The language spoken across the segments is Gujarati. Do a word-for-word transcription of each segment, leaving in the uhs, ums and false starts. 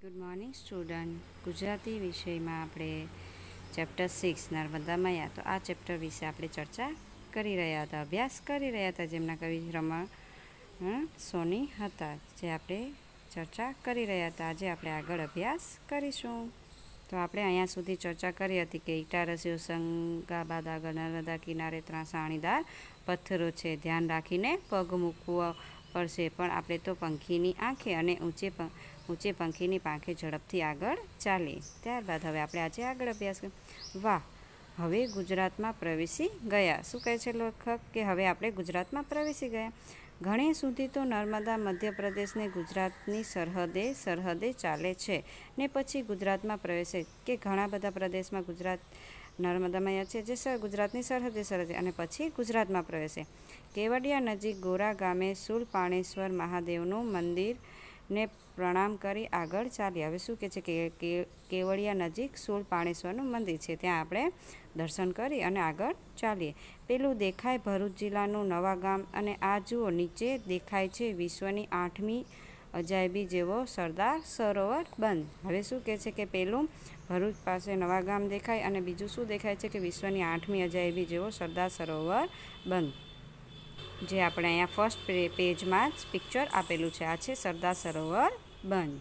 Good morning student. ગુજરાતી વિષયમાં આપણે ચેપ્ટર સિક્સ નર્મદા મૈયા, તો આ ચેપ્ટર વિશે આપણે ચર્ચા કરી રહ્યા હતા, અભ્યાસ કરી રહ્યા હતા, જેમના કવિ રમણ સોની હતા, જે આપણે ચર્ચા કરી રહ્યા હતા. આજે આપણે આગળ અભ્યાસ કરીશું. તો આપણે અહીંયા સુધી ચર્ચા કરી હતી કે ઇટારસીઓ સંગા બાદ આગળ નર્મદા કિનારે ત્રાસાણીદાર પથ્થરો છે, ધ્યાન રાખીને પગ મૂકવો પડશે, પણ આપણે તો પંખીની આંખે અને ઊંચે ઊંચે પંખીની પાંખે ઝડપથી આગળ ચાલીએ. ત્યારબાદ હવે આપણે આજે આગળ અભ્યાસ કરીએ. વાહ, હવે ગુજરાતમાં પ્રવેશી ગયા. શું કહે છે લેખક? કે હવે આપણે ગુજરાતમાં પ્રવેશી ગયા. ઘણે સુધી તો નર્મદા મધ્યપ્રદેશને ગુજરાતની સરહદે સરહદે ચાલે છે ને પછી ગુજરાતમાં પ્રવેશે, કે ઘણા બધા પ્રદેશમાં ગુજરાત નર્મદા મૈયા છે જે સર ગુજરાતની સરહદે સરહદે અને પછી ગુજરાતમાં પ્રવેશે. કેવડિયા નજીક ગોરા ગામે શૂલપાણેશ્વર મહાદેવનું મંદિર ને પ્રણામ કરી આગળ ચાલીએ. હવે શું કહે છે કે કેવડિયા નજીક શૂલપાણેશ્વરનું મંદિર છે, ત્યાં આપણે દર્શન કરી અને આગળ ચાલીએ. પેલું દેખાય ભરૂચ જિલ્લાનું નવા ગામ, અને આ જુઓ નીચે દેખાય છે વિશ્વની આઠમી અજાયબી જેવો સરદાર સરોવર બંધ. હવે શું કહે છે કે પેલું ભરૂચ પાસે નવા ગામ દેખાય અને બીજું શું દેખાય છે કે વિશ્વની આઠમી અજાયબી જેવો સરદાર સરોવર બંધ, જે આપણે અહીંયા ફર્સ્ટ પેજમાં જ પિક્ચર આપેલું છે. આ છે સરદાર સરોવર બંધ.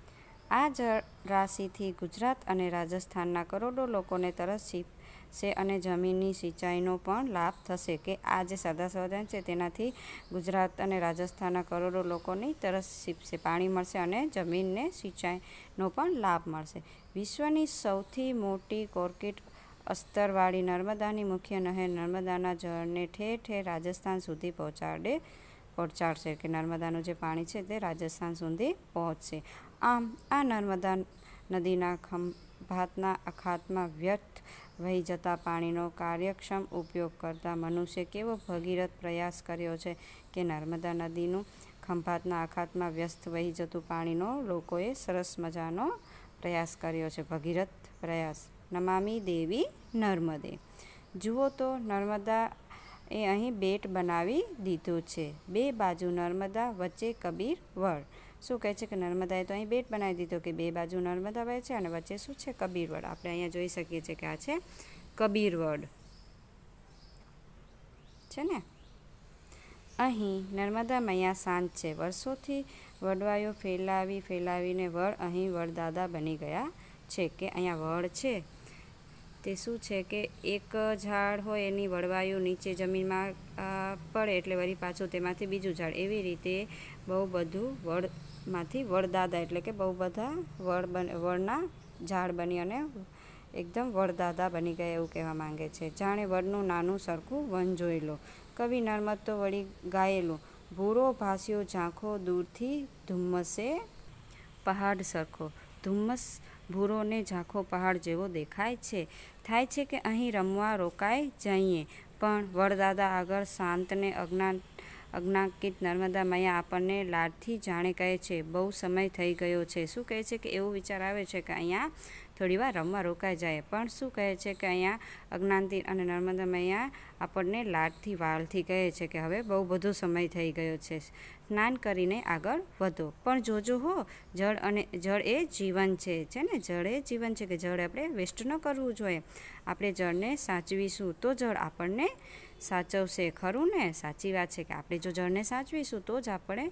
આ જળરાશિથી ગુજરાત અને રાજસ્થાનના કરોડો લોકોને તરસ છીપશે અને જમીનની સિંચાઈનો પણ લાભ થશે. કે આ જે સરદાર સરોવર છે તેનાથી ગુજરાત અને રાજસ્થાનના કરોડો લોકોની તરસ છીપશે, પાણી મળશે અને જમીનને સિંચાઈનો પણ લાભ મળશે. વિશ્વની સૌથી મોટી કોર્કિટ અસ્તરવાળી નર્મદાની મુખ્ય નહેર નર્મદાના જળને ઠેર ઠેર રાજસ્થાન સુધી પહોંચાડે પહોંચાડશે કે નર્મદાનું જે પાણી છે તે રાજસ્થાન સુધી પહોંચશે. આમ આ નર્મદા નદીના ખંભાતના અખાતમાં વ્યર્થ વહી જતા પાણીનો કાર્યક્ષમ ઉપયોગ કરતા મનુષ્ય કેવો ભગીરથ પ્રયાસ કર્યો છે કે નર્મદા નદીનું ખંભાતના અખાતમાં વ્યસ્ત વહી જતું પાણીનો લોકોએ સરસ મજાનો પ્રયાસ કર્યો છે, ભગીરથ પ્રયાસ. નમામી દેવી નર્મદે. જુઓ તો નર્મદા એ અહીં બેટ બનાવી દીધું છે. બે બાજુ નર્મદા, વચ્ચે કબીર વડ. શું કહે છે કે નર્મદાએ તો અહીં બેટ બનાવી દીધો કે બે બાજુ નર્મદા વહે છે અને વચ્ચે શું છે? કબીર વડ. આપણે અહીંયા જોઈ શકીએ છીએ કે આ છે કબીર વડ છે ને. અહીં નર્મદા મૈયા શાંત છે. વર્ષોથી વડવાઈઓ ફેલાવી ફેલાવીને વડ અહીં વડદાદા બની ગયા છે. કે અહીંયા વડ છે તે શું છે કે એક ઝાડ હોય એની વડવાયું નીચે જમીનમાં પડે એટલે વળી પાછું તેમાંથી બીજું ઝાડ, એવી રીતે બહુ બધું વડમાંથી વડદાદા એટલે કે બહુ બધા વડ બન વડના ઝાડ બની અને એકદમ વડદાદા બની ગયા એવું કહેવા માંગે છે. જાણે વડનું નાનું સરખું વન જોઈ લો. કવિ નર્મદ તો વળી ગાયેલું. ભૂરો ભાસ્યો ઝાંખો દૂરથી ધુમ્મસે પહાડ સરખો. ધુમ્મસ ભૂરો ને ઝાંખો પહાડ જેવો દેખાય છે. થાય છે કે અહીં રમવા રોકાઈ જઈએ, પણ વડદાદા આગળ શાંતને અજ્ઞાન અજ્ઞાકિત નર્મદા મૈયા આપણને લાડથી જાણે કહે છે બહુ સમય થઈ ગયો છે. શું કહે છે કે એવું વિચાર આવે છે કે અહીંયા થોડી વાર રમવા રોકાઈ જાય, પણ શું કહે છે કે અહીંયા અજ્ઞાનથી અને નર્મદા મૈયા આપણને લાડથી વાલથી કહે છે કે હવે બહુ બધો સમય થઈ ગયો છે, સ્નાન કરીને આગળ વધો. પણ જોજો હો, જળ અને જળ એ જીવન છે છે ને જળ એ જીવન છે, કે જળ આપણે વેસ્ટ ન કરવું જોઈએ. આપણે જળને સાચવીશું તો જળ આપણને સાચવશે, ખરું ને? સાચી વાત છે કે આપણે જો જળને સાચવીશું તો જ આપણે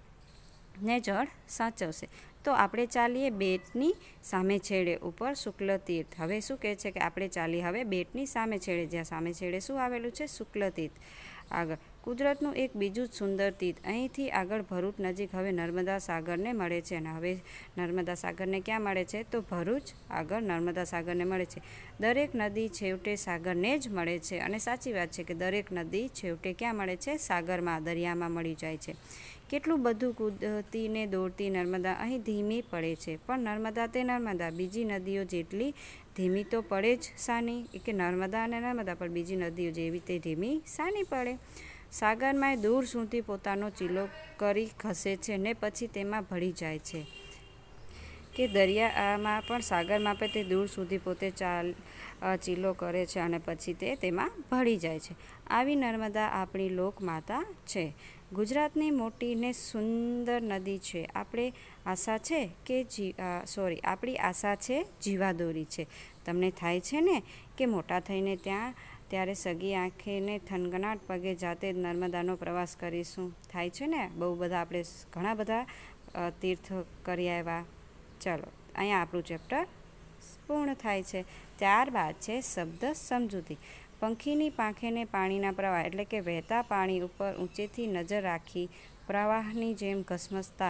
ને જળ સાચવશે. તો આપણે ચાલીએ બેટની સામે છેડે ઉપર શુક્લ તીર્થ. હવે શું કહે છે કે આપણે ચાલીએ હવે બેટની સામે છેડે, જ્યાં સામે છેડે શું આવેલું છે? શુક્લ તીર્થ. આગળ કુદરતનું એક બીજું જ સુંદર તીર્થ. અહીંથી આગળ ભરૂચ નજીક હવે નર્મદા સાગરને મળે છે. અને હવે નર્મદા સાગરને ક્યાં મળે છે? તો ભરૂચ આગળ નર્મદા સાગરને મળે છે. દરેક નદી છેવટે સાગરને જ મળે છે. અને સાચી વાત છે કે દરેક નદી છેવટે ક્યાં મળે છે? સાગરમાં, દરિયામાં મળી જાય છે. કેટલું બધું કૂદતી ને દોડતી નર્મદા અહીં ધીમી પડે છે, પણ નર્મદા તે નર્મદા બીજી નદીઓ જેટલી ધીમી તો પડે જ સાની, કે નર્મદા અને નર્મદા પર બીજી નદીઓ જેવી તે ધીમી સાની પડે. સાગરમાં દૂર સુધી પોતાનો ચીલો કરી ખસે છે ને પછી તેમાં ભળી જાય છે. કે દરિયામાં પણ સાગર માપે તે દૂર સુધી પોતે ચાલ ચીલો કરે છે અને પછી તે તેમાં ભળી જાય છે. આવી નર્મદા આપણી લોકમાતા છે. ગુજરાતની મોટી ને સુંદર નદી છે. આપણે આશા છે કે જી સોરી આપણી આશા છે જીવાદોરી છે. તમને થાય છે ને કે મોટા થઈને ત્યાં ત્યારે સગી આંખેને થનગનાટ પગે જાતે જ નર્મદાનો પ્રવાસ કરીશું. થાય છે ને, બહુ બધા આપણે ઘણા બધા તીર્થ કરી આવ્યા. ચલો, અહીંયા આપણું ચેપ્ટર પૂર્ણ થાય છે. ત્યારબાદ છે શબ્દ સમજૂતી. પંખીની પાંખેને પાણીના પ્રવાહ એટલે કે વહેતા પાણી ઉપર ઊંચેથી નજર રાખી પ્રવાહની જેમ ઘસમસતા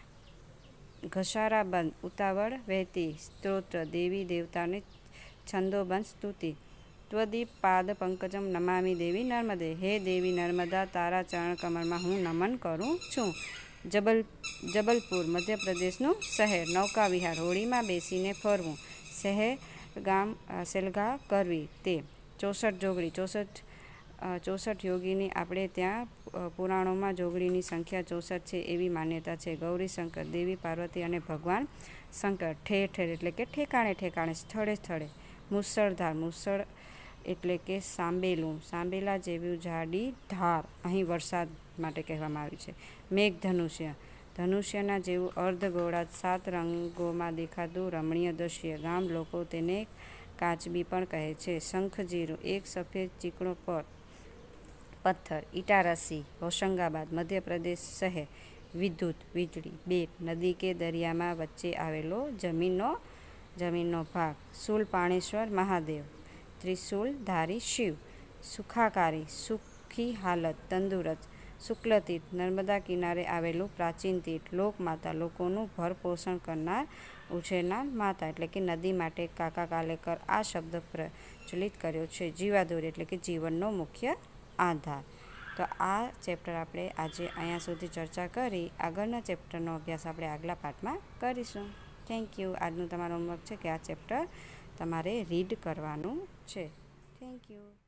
ઘસારાબંધ ઉતાવળ વહેતી સ્ત્રોત્ર દેવી દેવતાને છંદોબંધ સ્તુતિ ત્વદીપ પાદ પંકજમ નમામી દેવી નર્મદે. હે દેવી નર્મદા, તારા ચરણ કમળમાં હું નમન કરું છું. જબલ જબલપુર મધ્યપ્રદેશનું શહેર. નૌકા વિહાર હોડીમાં બેસીને ફરવું. શહેર ગામ સેલગા કરવી તે. ચોસઠ જોગણી ચોસઠ ચોસઠ યોગીની આપણે ત્યાં પુરાણોમાં જોગણીની સંખ્યા ચોસઠ છે એવી માન્યતા છે. ગૌરીશંકર દેવી પાર્વતી અને ભગવાન શંકર. ઠેર ઠેર એટલે કે ઠેકાણે ઠેકાણે સ્થળે સ્થળે. મુસળધાર મુસળ એટલે કે સાંબેલું સાંબેલા જેવી જાડી ધાર અહીં વરસાદ માટે કહેવામાં આવ્યું છે. મેઘધનુષ્ય ધનુષ્યના જેવું અર્ધગોળા સાત રંગોમાં દેખાતું રમણીય દ્રશ્ય. ગામ લોકો તેને કાચબી પણ કહે છે. શંખજીરું એક સફેદ ચીકણો પર પથ્થર. ઇટારસી હોશંગાબાદ મધ્યપ્રદેશ શહેર. વિદ્યુત વીજળી. બેટ નદી કે દરિયામાં વચ્ચે આવેલો જમીનનો જમીનનો ભાગ. શૂલપાણેશ્વર મહાદેવ. ત્રિશૂલધારી શિવ. સુખાકારી સુખી હાલત તંદુરસ્ત. શુક્લતીર્થ નર્મદા કિનારે આવેલું પ્રાચીન તીર્થ. લોકમાતા લોકોનું ભરપોષણ કરનાર ઉછેરનાર માતા એટલે કે નદી માટે કાકા કાલેકર આ શબ્દ પ્રચલિત કર્યો છે. જીવાદોરી એટલે કે જીવનનો મુખ્ય આધાર. તો આ ચેપ્ટર આપણે આજે અહીંયા સુધી ચર્ચા કરી. આગળના ચેપ્ટરનો અભ્યાસ આપણે આગલા પાઠમાં કરીશું. Thank you. આજનું તમારું હોમવર્ક છે કે આ ચેપ્ટર તમારે રીડ કરવાનું છે. Thank you.